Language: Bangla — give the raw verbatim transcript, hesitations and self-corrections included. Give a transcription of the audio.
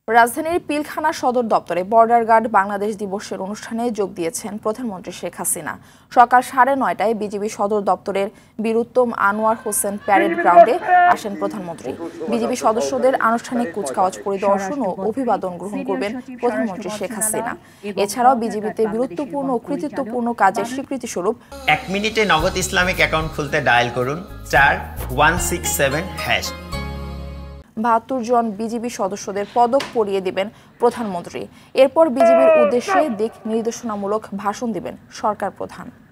রাজধানীর পিলখানা সদর দপ্তরে বর্ডার গার্ড বাংলাদেশ দিবসের অনুষ্ঠানে যোগ দিয়েছেন প্রধানমন্ত্রী শেখ হাসিনা। সকাল সাড়ে নয়টায় বিজিবি সদর দপ্তরের বীরুত্তম আনোয়ার হোসেন প্যারেড গ্রাউন্ডে আসেন প্রধানমন্ত্রী। বিজিবি সদস্যদের আনুষ্ঠানিক কুচকাওয়াজ পরিদর্শন ও অভিবাদন গ্রহণ করবেন প্রধানমন্ত্রী শেখ হাসিনা। এছাড়াও বিজিবিতে বীরত্বপূর্ণ ও কৃতিত্বপূর্ণ কাজের স্বীকৃতি স্বরূপ এক মিনিটে নগদ ইসলামিক অ্যাকাউন্ট খুলতে ডায়াল করুন চার ওয়ান সিক্স সেভেন হ্যাশ। বাহাত্তর জন বিজিবি সদস্যদের পদক পরিয়ে দিবেন প্রধানমন্ত্রী। এরপর বিজিবির উদ্দেশ্যে দিক নির্দেশনামূলক ভাষণ দিবেন সরকার প্রধান।